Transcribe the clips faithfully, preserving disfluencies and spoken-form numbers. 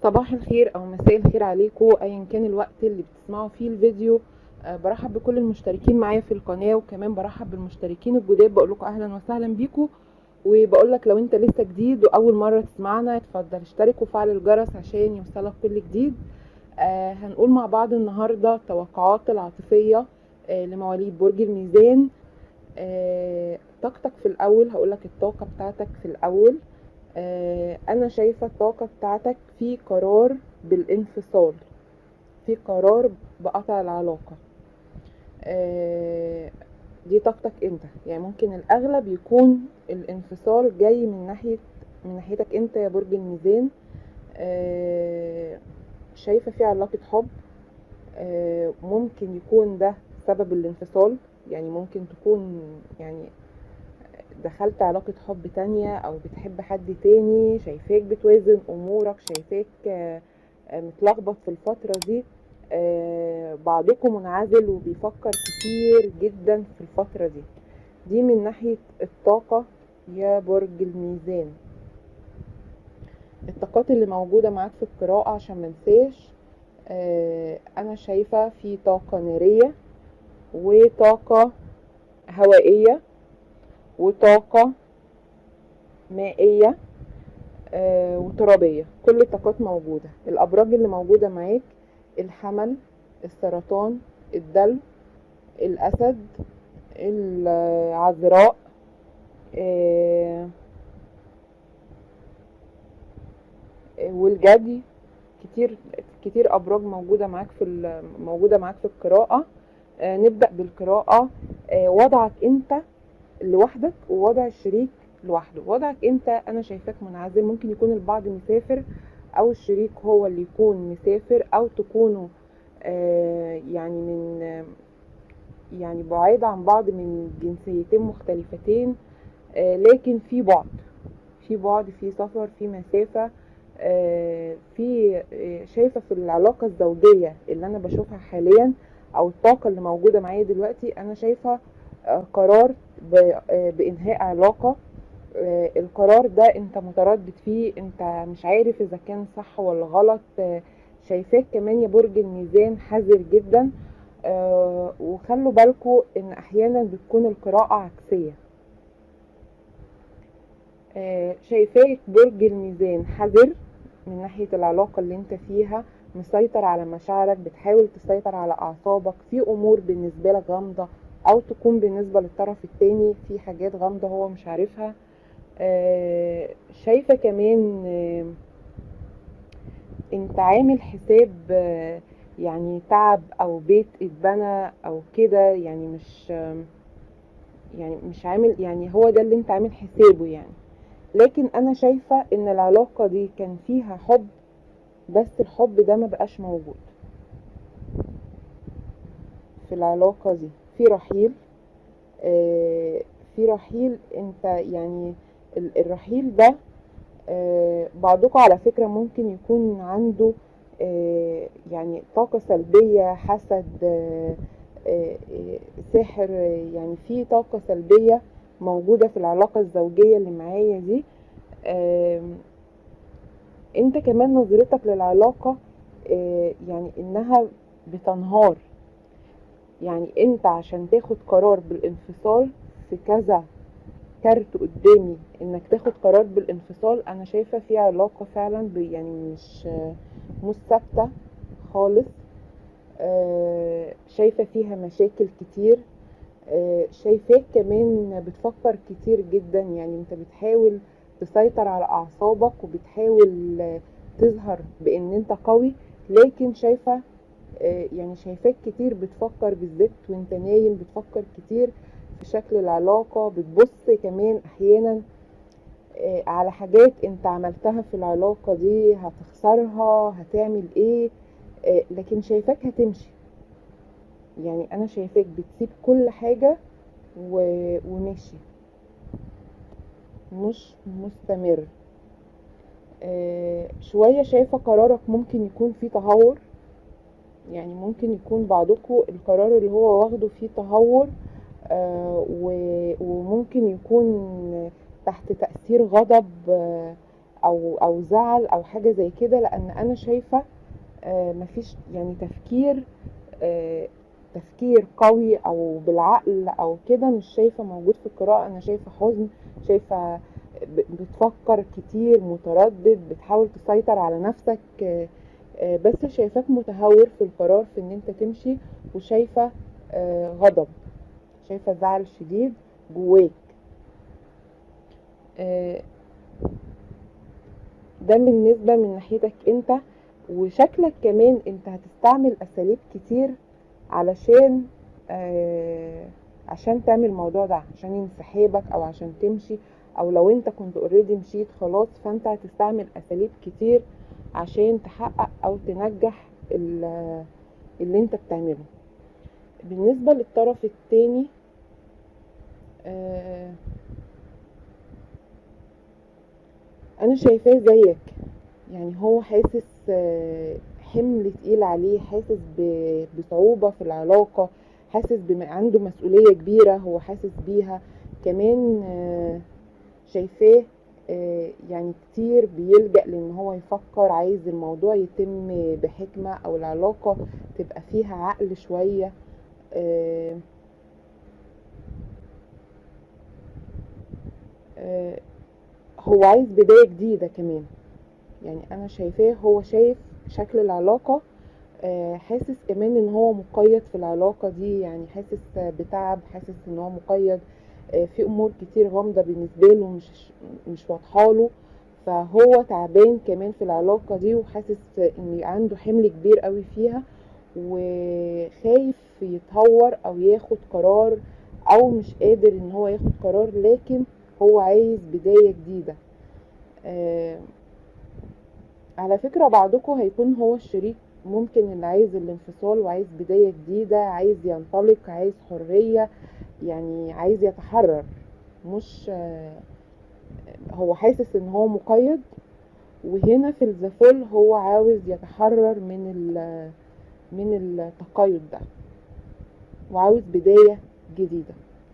صباح الخير او مساء الخير عليكم ايا كان الوقت اللي بتسمعوا فيه الفيديو. أه برحب بكل المشتركين معايا في القناه، وكمان برحب بالمشتركين الجداد، بقول لكم اهلا وسهلا بيكم. وبقول لك لو انت لسه جديد واول مره تسمعنا اتفضل اشترك وفعل الجرس عشان يوصلك كل جديد. أه هنقول مع بعض النهارده التوقعات العاطفيه أه لمواليد برج الميزان. أه طاقتك في الاول، هقولك الطاقه بتاعتك في الاول. آه، انا شايفة الطاقة بتاعتك في قرار بالانفصال، في قرار بقطع العلاقة. آه، دي طاقتك انت، يعني ممكن الاغلب يكون الانفصال جاي من ناحية من ناحيتك انت يا برج الميزان. آه، شايفة في علاقة حب. آه، ممكن يكون ده سبب الانفصال، يعني ممكن تكون يعني دخلت علاقة حب تانية او بتحب حد تاني، شايفاك بتوازن امورك، شايفاك آه، آه، متلخبط في الفترة دي. آه، بعضكم منعزل وبيفكر كتير جدا في الفترة دي. دي من ناحية الطاقة يا برج الميزان. الطاقات اللي موجودة معاك في القراءة عشان منساش، آه، انا شايفة في طاقة نارية وطاقة هوائية وطاقة مائية آه وترابية. كل الطاقات موجودة. الأبراج اللي موجودة معاك: الحمل، السرطان، الدلو، الأسد، العذراء، آه والجدي. كتير كتير أبراج موجودة معاك في موجودة معاك في القراءة. آه نبدأ بالقراءة. آه وضعك أنت لوحدك ووضع الشريك لوحده. وضعك انت انا شايفاك منعزل، ممكن يكون البعض مسافر او الشريك هو اللي يكون مسافر، او تكونوا آه يعني من آه يعني بعيد عن بعض من جنسيتين مختلفتين. آه لكن في بعد في بعد في سفر، في مسافة. آه في آه شايفة في العلاقة الزوجية اللي انا بشوفها حاليا، او الطاقة اللي موجودة معايا دلوقتي، انا شايفة آه قرار بإنهاء علاقة. آه القرار ده انت متردد فيه، انت مش عارف اذا كان صح ولا غلط. آه شايفاك كمان يا برج الميزان حذر جدا. آه وخلوا بالكوا ان احيانا بتكون القراءة عكسية. آه شايفاك برج الميزان حذر من ناحية العلاقة اللي انت فيها، مسيطر على مشاعرك، بتحاول تسيطر على اعصابك في امور بالنسبة لك غامضة، او تكون بالنسبة للطرف التاني في حاجات غامضة هو مش عارفها. آه شايفة كمان آه انت عامل حساب آه يعني تعب او بيت اتبنى او كده، يعني مش آه يعني مش عامل، يعني هو ده اللي انت عامل حسابه يعني. لكن انا شايفة ان العلاقة دي كان فيها حب، بس الحب ده ما بقاش موجود في العلاقة دي. في رحيل. آه في رحيل انت يعني الرحيل ده. آه بعضكم على فكرة ممكن يكون عنده آه يعني طاقة سلبية، حسد، آه آه سحر. يعني في طاقة سلبية موجودة في العلاقة الزوجية اللي معايا دي. آه انت كمان نظرتك للعلاقة آه يعني انها بتنهار. يعني انت عشان تاخد قرار بالانفصال في كذا كارت قدامي انك تاخد قرار بالانفصال، انا شايفة في علاقة فعلا يعني مش مش ثابتة خالص. آه شايفة فيها مشاكل كتير. آه شايفاك كمان بتفكر كتير جدا، يعني انت بتحاول تسيطر على اعصابك وبتحاول تظهر بان انت قوي، لكن شايفة آه يعني شايفاك كتير بتفكر، بالذات وانت نايم بتفكر كتير في شكل العلاقة. بتبص كمان احيانا على حاجات انت عملتها في العلاقة دي، هتخسرها، هتعمل ايه. لكن شايفاك هتمشي، يعني انا شايفاك بتسيب كل حاجة وماشي، مش مستمر. شوية شايفة قرارك ممكن يكون فيه تهور، يعني ممكن يكون بعضكم القرار اللي هو واخده فيه تهور. وممكن يكون تحت تأثير غضب او او زعل او حاجه زي كده، لان انا شايفه آه، مفيش يعني تفكير آه، تفكير قوي او بالعقل او كده، مش شايفه موجود في القراءه. انا شايفه حزن، شايفه ب- بتفكر كتير، متردد، بتحاول تسيطر على نفسك. آه، آه، بس شايفاك متهور في القرار في ان انت تمشي، وشايفه آه، غضب، شايفه زعل شديد جواك. آه، ده بالنسبة من ناحيتك انت. وشكلك كمان انت هتستعمل اساليب كتير علشان آه عشان تعمل الموضوع ده، عشان ينسحابك او عشان تمشي، او لو انت كنت اوريدي مشيت خلاص فانت هتستعمل اساليب كتير عشان تحقق او تنجح ال- اللي انت بتعمله. بالنسبة للطرف التاني، آه انا شايفاه زيك، يعني هو حاسس آه، حمل تقيل عليه، حاسس ب- بصعوبة في العلاقة، حاسس بما عنده مسؤولية كبيرة هو حاسس بيها كمان. آه، شايفاه آه، يعني كتير بيلجأ لان هو يفكر، عايز الموضوع يتم بحكمة او العلاقة تبقى فيها عقل شوية. آه، آه، هو عايز بداية جديدة كمان. يعني انا شايفاه هو شايف شكل العلاقة، آه، حاسس كمان ان هو مقيد في العلاقة دي، يعني حاسس بتعب، حاسس ان هو مقيد آه، في امور كتير غامضة بالنسبة له، مش مش واضحة له. فهو تعبان كمان في العلاقة دي، وحاسس ان عنده حمل كبير قوي فيها، وخايف يتهور او ياخد قرار، او مش قادر ان هو ياخد قرار، لكن هو عايز بداية جديدة. آه، على فكرة بعضكم هيكون هو الشريك ممكن اللي عايز الانفصال وعايز بداية جديدة، عايز ينطلق، عايز حرية، يعني عايز يتحرر. مش آه، هو حاسس ان هو مقيد، وهنا في الزفول هو عاوز يتحرر من ال- من التقيد ده، وعاوز بداية جديدة.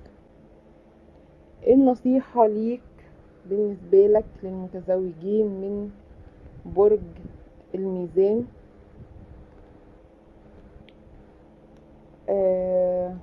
ايه النصيحة ليك بالنسبة لك للمتزوجين من برج الميزان؟ آه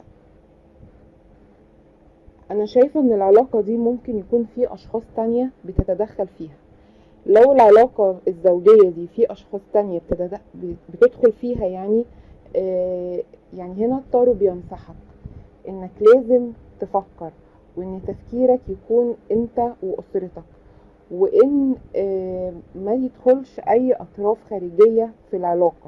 انا شايفة ان العلاقة دي ممكن يكون في اشخاص تانية بتتدخل فيها. لو العلاقة الزوجية دي في اشخاص تانية بتتد- بتدخل فيها، يعني آه يعني هنا الطارو بينصحك انك لازم تفكر، وان تفكيرك يكون انت واسرتك، وان آه ما يدخلش اي اطراف خارجية في العلاقة،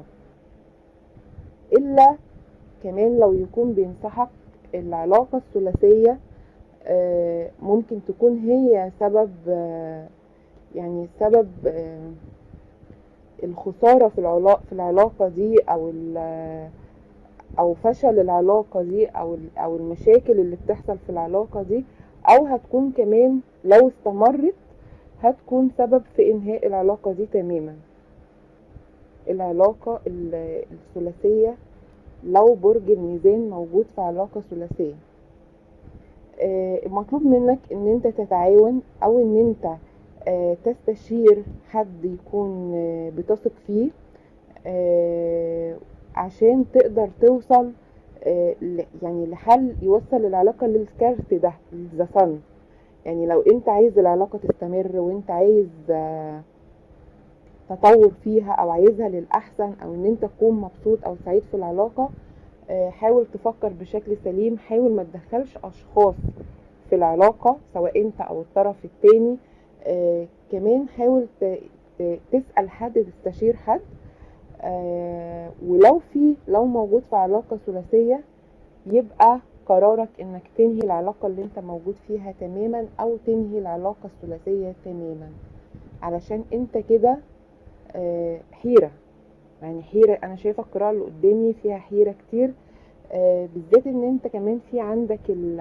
الا كمان لو يكون بينصحك العلاقة الثلاثية آه، ممكن تكون هي سبب، آه، يعني سبب آه، الخسارة في العلاقة في العلاقة دي، او ال- او فشل العلاقة دي، او ال- او المشاكل اللي بتحصل في العلاقة دي، او هتكون كمان لو استمرت هتكون سبب في انهاء العلاقة دي تماما. العلاقة ال- الثلاثية، لو برج الميزان موجود في علاقة ثلاثية، آه، المطلوب منك ان انت تتعاون، او ان انت آه، تستشير حد يكون آه، بتثق فيه، آه، عشان تقدر توصل آه، ل- يعني لحل يوصل العلاقة للكارت ده، للزفن. يعني لو انت عايز العلاقة تستمر، وانت عايز آه، تطور فيها، او عايزها للأحسن، او ان انت تكون مبسوط او سعيد في العلاقة، آه، حاول تفكر بشكل سليم، حاول ما تدخلش اشخاص في العلاقة سواء انت او الطرف التاني. آه كمان حاول ت- ت- تسأل حد، تستشير حد. آه ولو في لو موجود في علاقة ثلاثية، يبقى قرارك انك تنهي العلاقة اللي انت موجود فيها تماما، او تنهي العلاقة الثلاثية تماما، علشان انت كده آه حيرة. يعني حيرة، انا شايفة القراءة اللي قدامي فيها حيرة كتير، آه بالذات ان انت كمان في عندك ال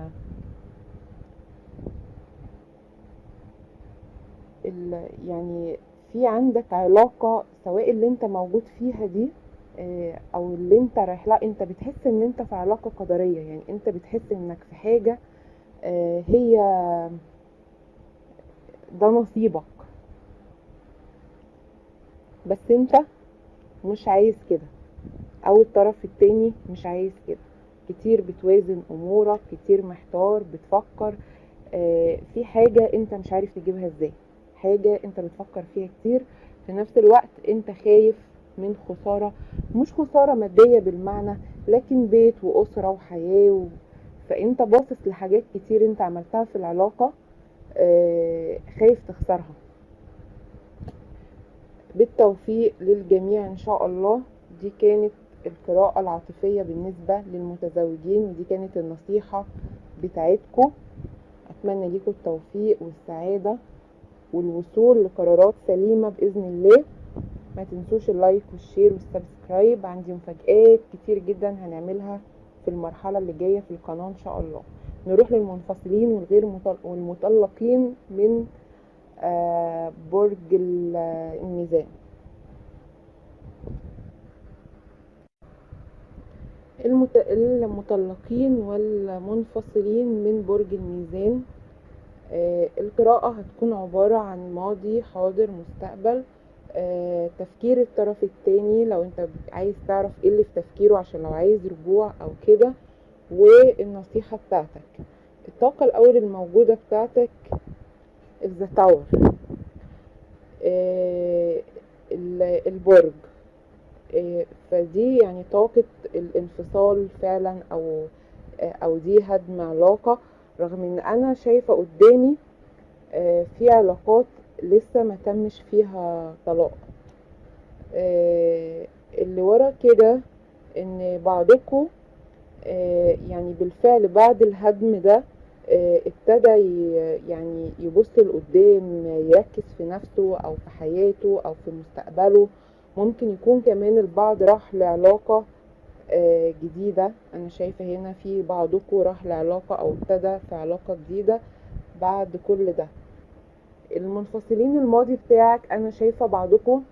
ال يعني في عندك علاقة، سواء اللي انت موجود فيها دي آه، او اللي انت رايح لها، انت بتحس ان انت في علاقة قدرية، يعني انت بتحس انك في حاجة آه، هي ده نصيبك. بس انت مش عايز كده، او الطرف التاني مش عايز كده. كتير بتوازن امورك، كتير محتار بتفكر آه في حاجة انت مش عارف تجيبها ازاي، حاجة انت بتفكر فيها كتير. في نفس الوقت انت خايف من خسارة، مش خسارة مادية بالمعنى، لكن بيت واسرة وحياة و... فانت باصص لحاجات كتير انت عملتها في العلاقة آه خايف تخسرها. بالتوفيق للجميع ان شاء الله. دي كانت القراءة العاطفية بالنسبة للمتزوجين، ودي كانت النصيحة بتاعتكم. اتمنى لكم التوفيق والسعادة والوصول لقرارات سليمة بإذن الله. ما تنسوش اللايك والشير والسبسكرايب، عندي مفاجآت كتير جدا هنعملها في المرحلة اللي جاية في القناة ان شاء الله. نروح للمنفصلين والغير مطل... والمطلقين من آه برج الميزان. المت... المطلقين والمنفصلين من برج الميزان، آه القراءة هتكون عبارة عن ماضي حاضر مستقبل. آه تفكير الطرف التاني لو انت عايز تعرف ايه اللي في تفكيره عشان لو عايز رجوع او كده، والنصيحة بتاعتك. الطاقة الاول الموجودة بتاعتك ذا تاور، آه البرج. آه فدي يعني طاقة الانفصال فعلا، او او دي هدم علاقة. رغم ان انا شايفة قدامي في علاقات لسه ما تمش فيها طلاق. اللي ورا كده ان بعضكم يعني بالفعل بعد الهدم ده ابتدى يعني يبص لقدام، يركز في نفسه او في حياته او في مستقبله. ممكن يكون كمان البعض راح لعلاقة جديدة. انا شايفة هنا في بعضكم راح لعلاقة او ابتدى في علاقة جديدة بعد كل ده. المنفصلين الماضي بتاعك انا شايفة بعضكم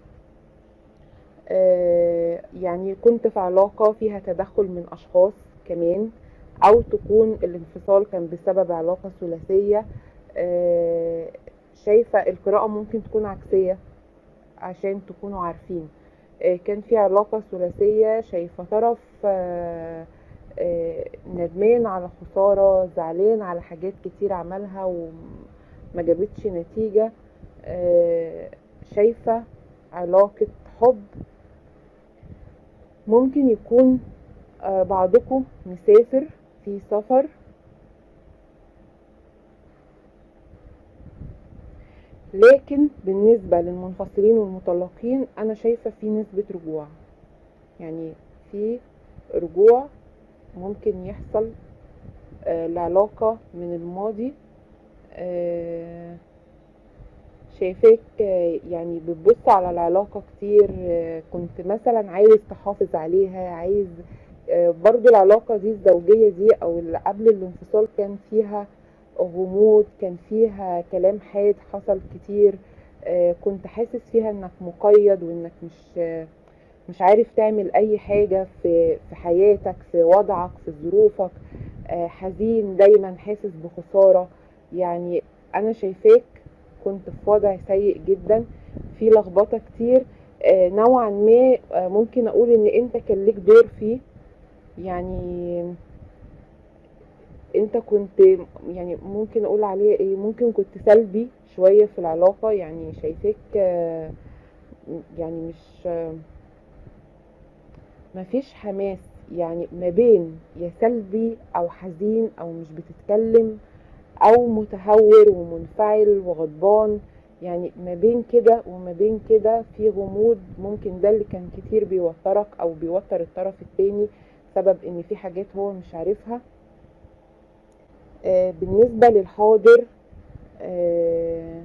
آه يعني كنت في علاقة فيها تدخل من اشخاص كمان، او تكون الانفصال كان بسبب علاقة ثلاثية. آه شايفة القراءة ممكن تكون عكسية عشان تكونوا عارفين. آه كان في علاقة ثلاثية، شايفة طرف آه آه ندمان على خسارة، زعلان على حاجات كتير عملها وما جابتش نتيجة. آه شايفة علاقة حب. ممكن يكون آه بعضكم مسافر في سفر. لكن بالنسبة للمنفصلين والمطلقين انا شايفة في نسبة رجوع، يعني في رجوع ممكن يحصل آه لعلاقة من الماضي. آه شايفاك يعني بتبص على العلاقة كتير، كنت مثلا عايز تحافظ عليها، عايز برضو العلاقة دي الزوجية دي او اللي قبل الانفصال كان فيها غموض، كان فيها كلام حاد حصل كتير. كنت حاسس فيها انك مقيد وانك مش مش عارف تعمل اي حاجة في في حياتك، في وضعك، في ظروفك. حزين دايما، حاسس بخسارة. يعني انا شايفاك كنت في وضع سيء جدا، في لخبطة كتير. آه نوعا ما آه ممكن اقول ان انت كان ليك دور فيه. يعني انت كنت يعني ممكن اقول عليه ايه، ممكن كنت سلبي شوية في العلاقة. يعني شايفاك آه يعني مش آه مفيش حماس، يعني ما بين يا سلبي او حزين او مش بتتكلم او متهور ومنفعل وغضبان. يعني ما بين كده وما بين كده في غموض. ممكن ده اللي كان كتير بيوترك او بيوتر الطرف التاني، سبب ان في حاجات هو مش عارفها. آه بالنسبة للحاضر آه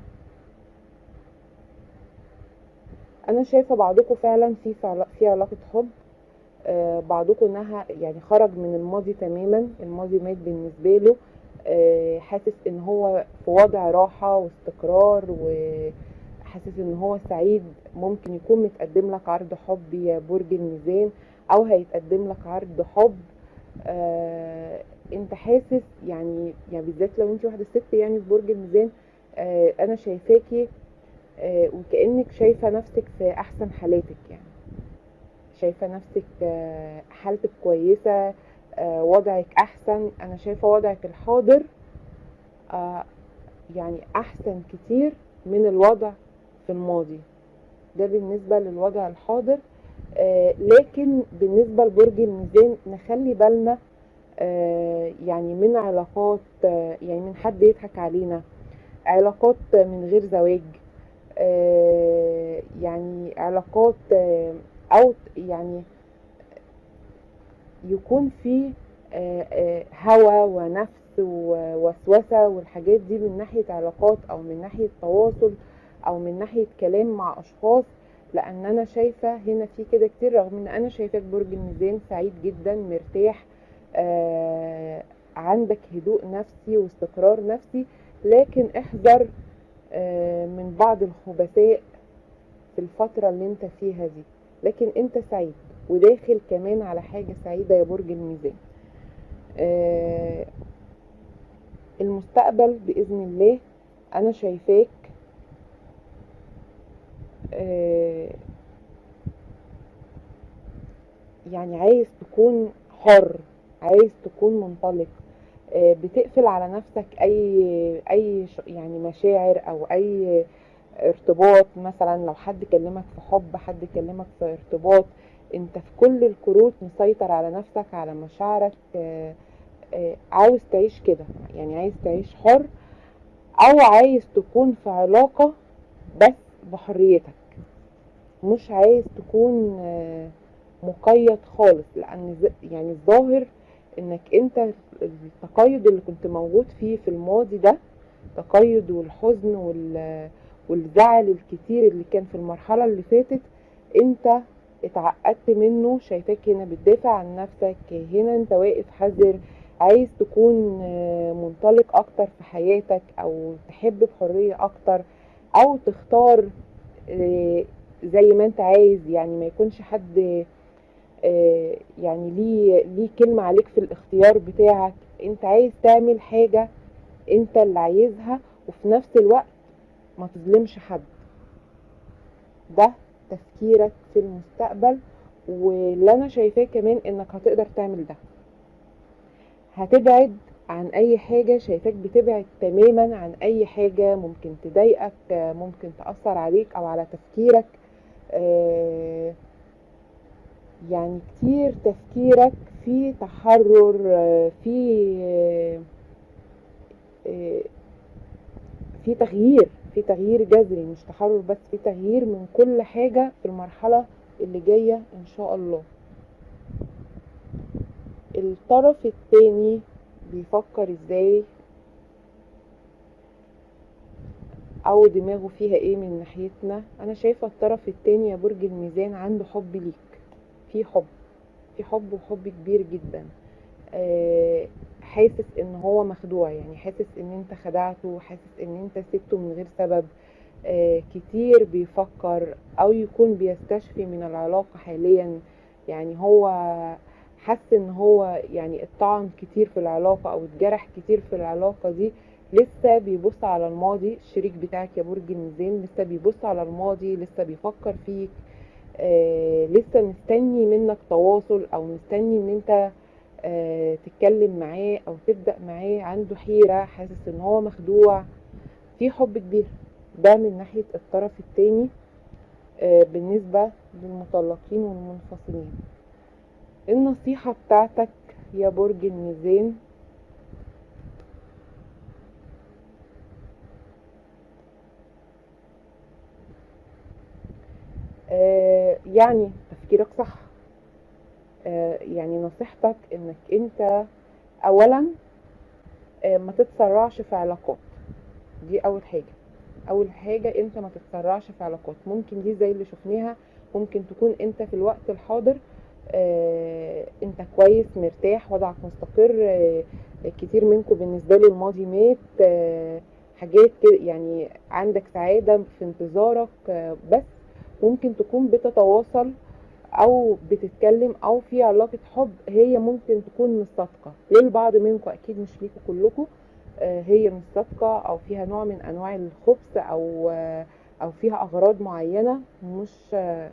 انا شايفة بعضكم فعلا في في علاقة حب. آه بعضكم انها يعني خرج من الماضي تماما، الماضي مات بالنسبة له. آه حاسس ان هو في وضع راحة واستقرار، وحاسس ان هو سعيد. ممكن يكون متقدم لك عرض حب يا برج الميزان، او هيتقدم لك عرض حب. آه انت حاسس يعني يعني بالذات لو انت واحدة ست يعني في برج الميزان. آه انا شايفاكي آه، وكأنك شايفة نفسك في احسن حالاتك، يعني شايفة نفسك آه، حالتك كويسة، آه، وضعك احسن. انا شايفة وضعك الحاضر آه، يعني احسن كتير من الوضع في الماضي. ده بالنسبة للوضع الحاضر. آه، لكن بالنسبة لبرج الميزان نخلي بالنا آه، يعني من علاقات، آه، يعني من حد يضحك علينا، علاقات من غير زواج، آه، يعني علاقات آه، او يعني يكون في آه، آه، هوى ونفس ووسوسة والحاجات دي من ناحية علاقات او من ناحية تواصل او من ناحية كلام مع اشخاص. لان انا شايفة هنا في كده كتير، رغم ان انا شايفاك برج الميزان سعيد جدا مرتاح، آه، عندك هدوء نفسي واستقرار نفسي، لكن احذر آه، من بعض الخبثاء في الفترة اللي انت فيها دي. لكن انت سعيد وداخل كمان على حاجة سعيدة يا برج الميزان. آه، المستقبل بإذن الله انا شايفاك آه، يعني عايز تكون حر، عايز تكون منطلق، آه، بتقفل على نفسك اي اي ش- يعني مشاعر او اي ارتباط. مثلا لو حد كلمك في حب، حد كلمك في ارتباط، انت في كل الكروت مسيطر على نفسك، على مشاعرك، آه، آه، عاوز تعيش كده، يعني عايز تعيش حر، او عايز تكون في علاقة بس بحريتك، مش عايز تكون آه، مقيد خالص. لان ز- يعني الظاهر انك انت التقيد اللي كنت موجود فيه في الماضي ده، التقيد والحزن وال والزعل الكتير اللي كان في المرحلة اللي فاتت، انت اتعقدت منه. شايفاك هنا بتدافع عن نفسك، هنا انت واقف حذر، عايز تكون آه، منطلق اكتر في حياتك، او تحب بحرية اكتر، او تختار آه، زي ما انت عايز، يعني ما يكونش حد آه، يعني ليه ليه كلمة عليك في الاختيار بتاعك. انت عايز تعمل حاجة انت اللي عايزها، وفي نفس الوقت ما تظلمش حد. ده تفكيرك في المستقبل، واللي انا شايفاه كمان انك هتقدر تعمل ده، هتبعد عن اي حاجة. شايفاك بتبعد تماما عن اي حاجة ممكن تضايقك، ممكن تأثر عليك او على تفكيرك. آه، يعني كتير تفكيرك في تحرر، آه، في آه، آه، في تغيير، في تغيير جذري، مش تحرر بس، في تغيير من كل حاجة في المرحلة اللي جاية ان شاء الله. الطرف التاني بيفكر ازاي، او دماغه فيها ايه من ناحيتنا؟ انا شايفة الطرف التاني يا برج الميزان عنده حب ليك، في حب، في حب وحب كبير جدا. آه، حاسس ان هو مخدوع، يعني حاسس ان انت خدعته، حاسس ان انت سبته من غير سبب. آه، كتير بيفكر او يكون بيستشفي من العلاقة حاليا، يعني هو حس ان هو يعني اتطعن كتير في العلاقة او اتجرح كتير في العلاقة دي. لسه بيبص على الماضي، الشريك بتاعك يا برج الميزان لسه بيبص على الماضي، لسه بيفكر فيك، آه لسه مستني منك تواصل، او مستني ان انت آه تتكلم معاه او تبدأ معاه. عنده حيرة، حاسس ان هو مخدوع، في حب كبير. ده من ناحية الطرف التاني. آه بالنسبة للمطلقين والمنفصلين، النصيحة بتاعتك يا برج الميزان، آه يعني تفكيرك صح. آه يعني نصيحتك انك انت اولا آه ما تتسرعش في علاقات. دي اول حاجة، اول حاجة انت ما تتسرعش في علاقات. ممكن دي زي اللي شفناها، ممكن تكون انت في الوقت الحاضر آه انت كويس مرتاح، وضعك مستقر، آه كتير منكم بالنسبة له الماضي مات، آه حاجات كده، يعني عندك سعادة في انتظارك. آه بس ممكن تكون بتتواصل او بتتكلم او في علاقة حب، هي ممكن تكون مش صادقة للبعض منكم، اكيد مش ليكوا كلكم. آه، هي مش صادقة او فيها نوع من انواع الخبث، او آه، او فيها اغراض معينة مش آه،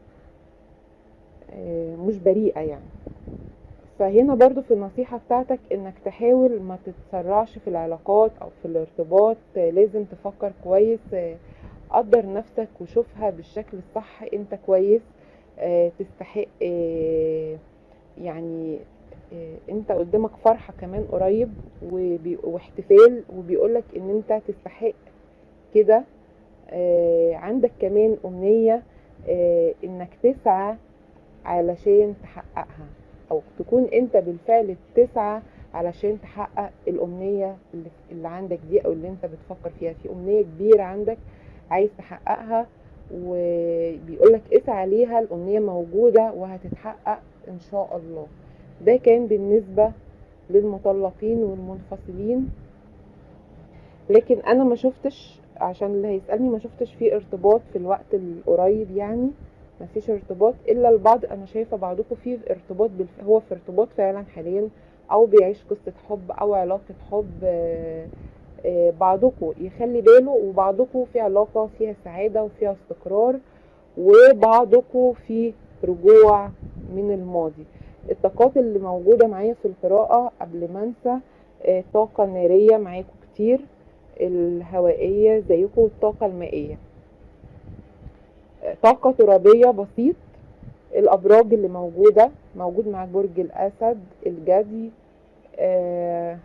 مش بريئة يعني. فهنا برضو في النصيحة بتاعتك انك تحاول ما تتسرعش في العلاقات او في الارتباط، آه، لازم تفكر كويس، آه، قدر نفسك وشوفها بالشكل الصح. انت كويس، آه، تستحق، آه، يعني آه، انت قدامك فرحة كمان قريب وبي- واحتفال، وبيقولك ان انت تستحق كده. آه، عندك كمان امنية، آه، انك تسعى علشان تحققها، او تكون انت بالفعل تسعى علشان تحقق الامنية اللي, اللي عندك دي، او اللي انت بتفكر فيها. في امنية كبيرة عندك عايز تحققها، وبيقولك اسعى ليها، الامنية موجودة وهتتحقق ان شاء الله. ده كان بالنسبة للمطلقين والمنفصلين. لكن انا ما شفتش، عشان اللي هيسألني، ما شفتش فيه ارتباط في الوقت القريب يعني. ما فيش ارتباط الا البعض. انا شايفة بعضكم فيه ارتباط بالف... هو في ارتباط فعلا حاليا، او بيعيش قصة حب او علاقة حب. آه، آه، بعضكم يخلي باله، وبعضكم في علاقة فيها سعادة وفيها استقرار، وبعضكم في رجوع من الماضي. الطاقات اللي موجودة معايا في القراءة قبل ما انسى، آه، طاقة نارية معاكم كتير، الهوائية زيكم، والطاقة المائية، آه، طاقة ترابية بسيط. الأبراج اللي موجودة، موجود معاك برج الأسد، الجدي، آه،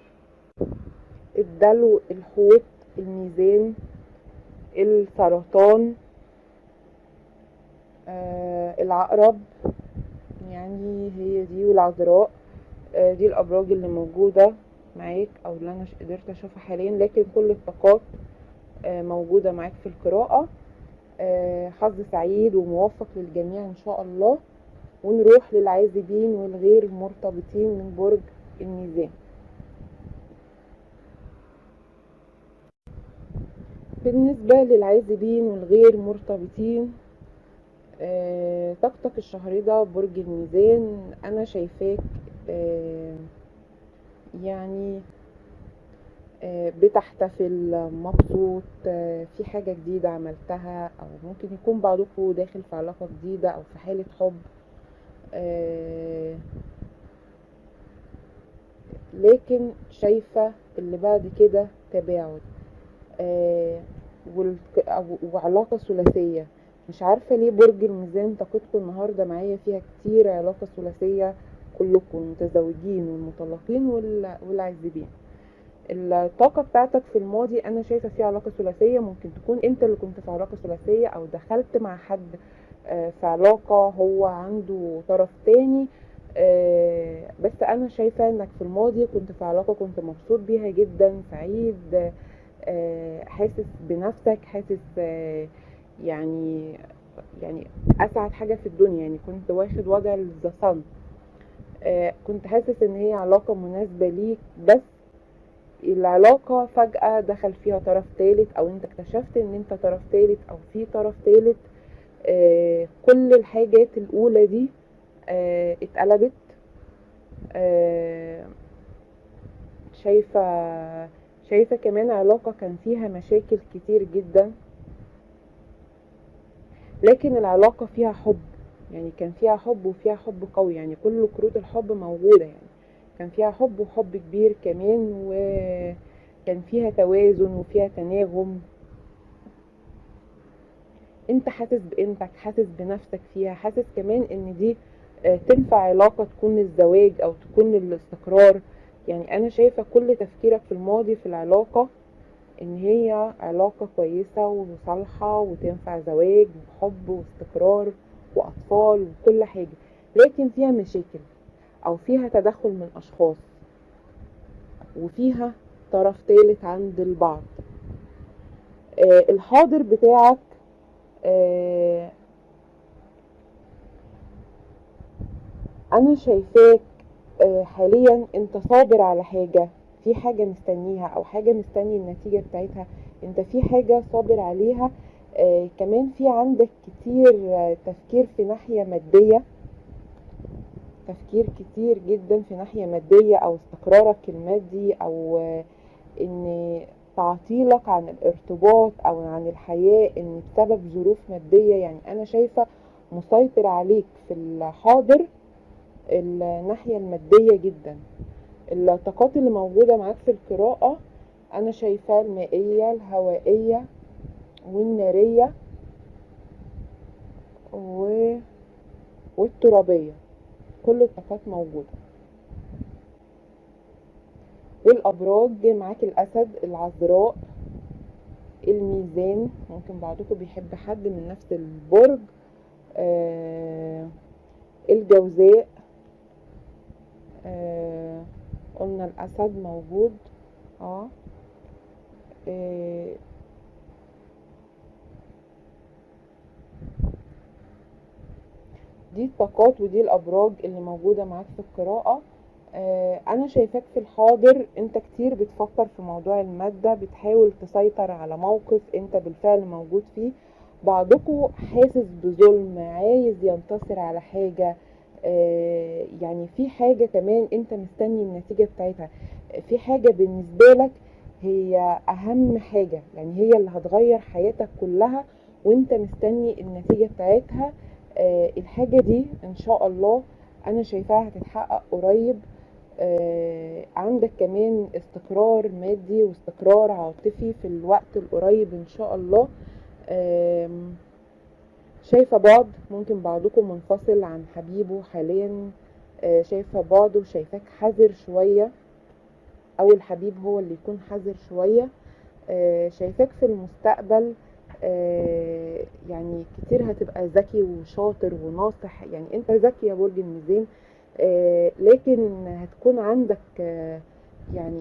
الدلو، الحوت، الميزان، السرطان، آه، العقرب، يعني هي دي، والعذراء. آه، دي الابراج اللي موجوده معاك، او اللي انا قدرت اشوفها حاليا. لكن كل الطاقات آه، موجوده معاك في القراءه. آه، حظ سعيد وموفق للجميع ان شاء الله. ونروح للعازبين والغير مرتبطين من برج الميزان. بالنسبه للعازبين والغير مرتبطين، آه، طاقتك الشهر ده برج الميزان، انا شايفاك آه، يعني آه، بتحتفل، مبسوط، آه، في حاجة جديدة عملتها، او ممكن يكون بعضكم داخل في علاقة جديدة او في حالة حب. آه، لكن شايفة اللي بعد كده تباعد، آه، والك- أو- وعلاقة ثلاثية. مش عارفة ليه برج الميزان طاقتكم النهاردة معايا فيها كتير علاقة ثلاثية، كلكم المتزوجين والمطلقين وال- والعازبين. الطاقة بتاعتك في الماضي انا شايفة فيها علاقة ثلاثية، ممكن تكون انت اللي كنت في علاقة ثلاثية، او دخلت مع حد آه، في علاقة هو عنده طرف تاني. آه، بس انا شايفة انك في الماضي كنت في علاقة كنت مبسوط بيها جدا، سعيد، آه، حاسس بنفسك، حاسس آه، يعني يعني اسعد حاجة في الدنيا، يعني كنت واخد وضع الزصن. كنت حاسس ان هي علاقة مناسبة ليك، بس العلاقة فجأة دخل فيها طرف تالت، او انت اكتشفت ان انت طرف تالت او في طرف تالت. آه كل الحاجات الاولى دي آه اتقلبت. آه شايفة شايفة كمان علاقة كان فيها مشاكل كتير جدا، لكن العلاقة فيها حب، يعني كان فيها حب وفيها حب قوي، يعني كل كروت الحب موجودة، يعني كان فيها حب وحب كبير كمان، وكان فيها توازن وفيها تناغم. انت حاسس بقيمتك، حاسس بنفسك فيها، حاسس كمان ان دي آه، تنفع علاقة تكون الزواج او تكون الاستقرار. يعني انا شايفة كل تفكيرك في الماضي في العلاقة ان هي علاقة كويسة وصالحة وتنفع زواج وحب واستقرار واطفال وكل حاجة، لكن فيها مشاكل، او فيها تدخل من اشخاص، وفيها طرف ثالث عند البعض. آه، الحاضر بتاعك، آه، انا شايفاك آه، حاليا انت صابر على حاجة، في حاجة مستنيها او حاجة مستني النتيجة بتاعتها، انت في حاجة صابر عليها. آه كمان في عندك كتير آه تفكير في ناحية مادية، تفكير كتير جدا في ناحية مادية، او استقرارك المادي، او آه ان تعطيلك عن الارتباط او عن الحياة ان بسبب ظروف مادية. يعني انا شايفة مسيطر عليك في الحاضر الناحية المادية جدا. الطاقات اللي موجودة معاك في القراءة انا شايفاه المائية الهوائية والنارية و... والترابية، كل الطاقات موجودة. والابراج معاك الاسد، العذراء، الميزان، ممكن بعضكم بيحب حد من نفس البرج، آه الجوزاء، آه قلنا الاسد موجود. اه, آه دي الطاقات ودي الابراج اللي موجودة معاك في القراءة. آه انا شايفاك في الحاضر انت كتير بتفكر في موضوع المادة، بتحاول تسيطر على موقف انت بالفعل موجود فيه. بعضكم حاسس بظلم، عايز ينتصر على حاجة، آه يعني في حاجة كمان انت مستني النتيجة بتاعتها، في حاجة بالنسبة لك هي اهم حاجة، يعني هي اللي هتغير حياتك كلها وانت مستني النتيجة بتاعتها. آه الحاجة دي ان شاء الله انا شايفاها هتتحقق قريب. آه عندك كمان استقرار مادي واستقرار عاطفي في الوقت القريب ان شاء الله. آه شايفة بعض، ممكن بعضكم منفصل عن حبيبه حاليا، آه شايفة بعض وشايفاك حذر شوية، او الحبيب هو اللي يكون حذر شوية. آه شايفاك في المستقبل آه يعني كتير هتبقى ذكي وشاطر وناصح، يعني انت ذكي يا برج الميزان، آه لكن هتكون عندك آه يعني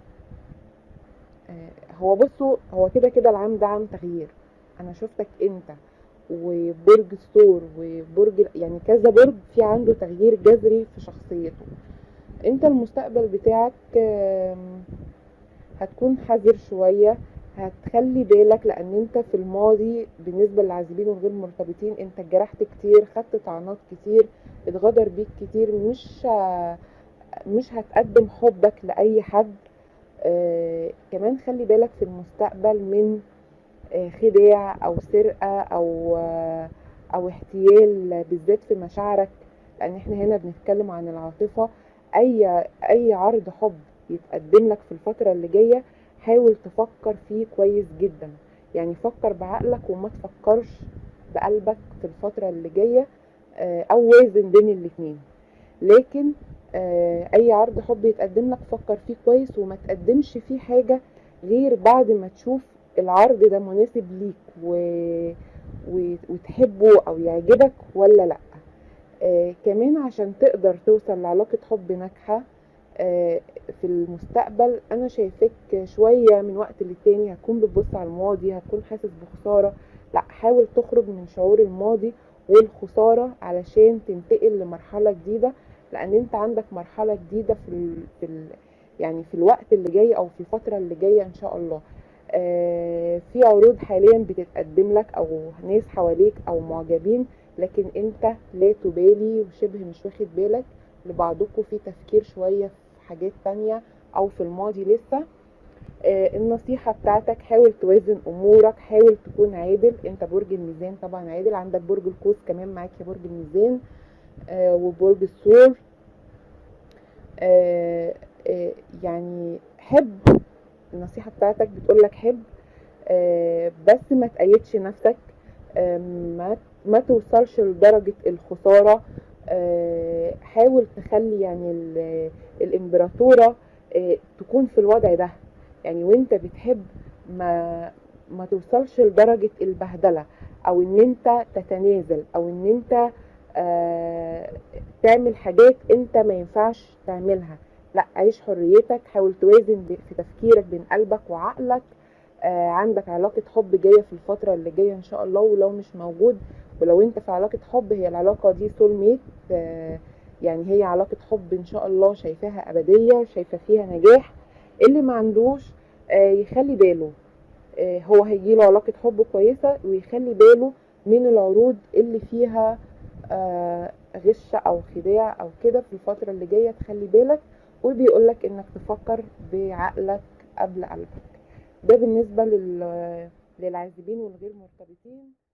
آه هو بصوا هو كده كده العام ده عام تغيير. انا شفتك انت وبرج الثور وبرج يعني كذا برج في عنده تغيير جذري في شخصيته. انت المستقبل بتاعك آه هتكون حذر شوية، هتخلي بالك، لان انت في الماضي بالنسبة للعازبين وغير مرتبطين انت اتجرحت كتير، خدت طعنات كتير، اتغدر بيك كتير، مش مش هتقدم حبك لأي حد. آه كمان خلي بالك في المستقبل من آه خداع او سرقة او آه او احتيال بالذات في مشاعرك، لان احنا هنا بنتكلم عن العاطفة. اي اي عرض حب يتقدم لك في الفترة اللي جاية حاول تفكر فيه كويس جدا، يعني فكر بعقلك وما تفكرش بقلبك في الفترة اللي جاية، آه او وازن بين الاتنين. لكن آه اي عرض حب يتقدم لك فكر فيه كويس وما تقدمش فيه حاجة غير بعد ما تشوف العرض ده مناسب ليك و... و... وتحبه او يعجبك ولا لا. آه كمان عشان تقدر توصل لعلاقة حب ناجحة آه في المستقبل انا شايفك شوية من وقت للتاني هتكون بتبص على الماضي، هتكون حاسس بخسارة. لا، حاول تخرج من شعور الماضي والخسارة علشان تنتقل لمرحلة جديدة، لان انت عندك مرحلة جديدة في ال... في ال... يعني في الوقت اللي جاي او في الفترة اللي جاية ان شاء الله. آه في عروض حاليا بتتقدم لك او ناس حواليك او معجبين، لكن انت لا تبالي وشبه مش واخد بالك، لبعضكم في تفكير شوية في حاجات تانية او في الماضي لسه. آه النصيحة بتاعتك حاول توازن امورك، حاول تكون عادل. انت برج الميزان طبعا عادل، عندك برج القوس كمان معاك يا برج الميزان آه وبرج الثور. آه آه يعني حب، النصيحة بتاعتك بتقولك حب آه بس ما تقيدش نفسك، آه ما ما توصلش لدرجة الخسارة. آه حاول تخلي يعني الامبراطورة آه تكون في الوضع ده، يعني وانت بتحب ما ما توصلش لدرجة البهدلة او ان انت تتنازل او ان انت آه تعمل حاجات انت ما ينفعش تعملها. لا، عيش حريتك، حاول توازن في تفكيرك بين قلبك وعقلك. آه عندك علاقة حب جاية في الفترة اللي جاية ان شاء الله، ولو مش موجود ولو انت في علاقة حب هي العلاقة دي سول ميت، آه يعني هي علاقة حب ان شاء الله شايفاها ابدية، شايفة فيها نجاح. اللي ما عندوش آه يخلي باله، آه هو هيجيله علاقة حب كويسة ويخلي باله من العروض اللي فيها آه غش او خداع او كده في الفترة اللي جاية، تخلي بالك. وبيقولك انك تفكر بعقلك قبل قلبك. ده بالنسبة لل... للعازبين والغير مرتبطين.